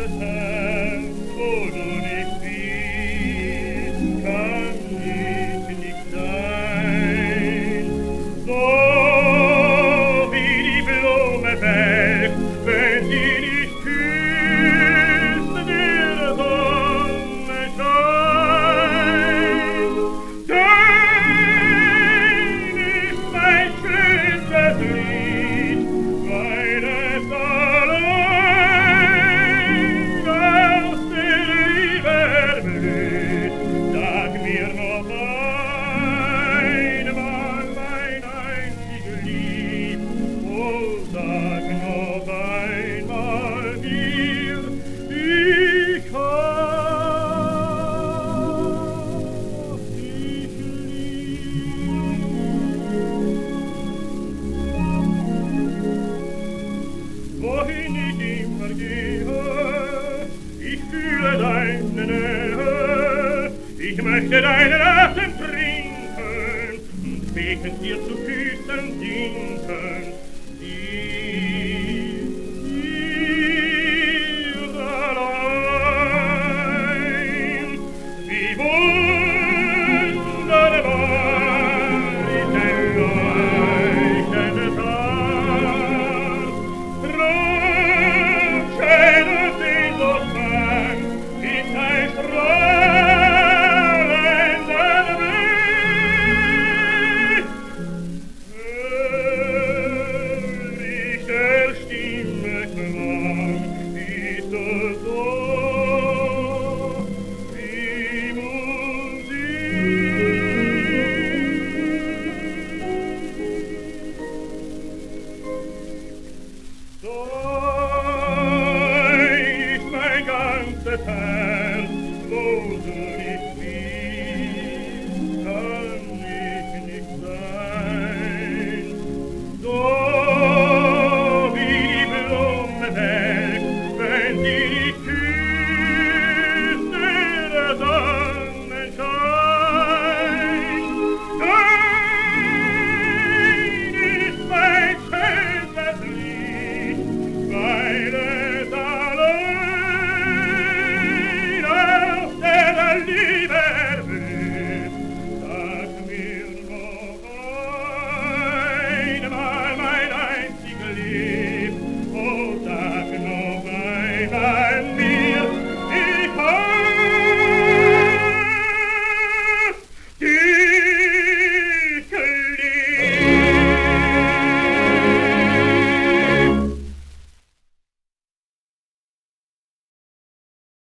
ganzes Herz, wo du nicht bist, kann ich nicht sein. So wie die Blume fällt, wenn sie nicht küsst, der Sonnenschein. Dein ist mein schönstes Lied, weil es allein aus der Liebe blüht. Sag mir noch einmal, mein einzig Lieb, oh, sag noch einmal mir, ich hab dich lieb. Wohin ich immer gehe, ich fühle deine Nähe, ich möchte deinen Atem trinken und betend dir zu Füßen sinken. Dir allein, wie wunderbar ist ein leuchtender Tag. Drum schön und insofern ist ein strahlender Blick. Hör ich der Stimme Klang, ist es so wie Musik. So ist mein ganzes Herz, wo du nicht bist, kann ich nicht sein. So wie die Blume welkt, wenn sie nicht küsst,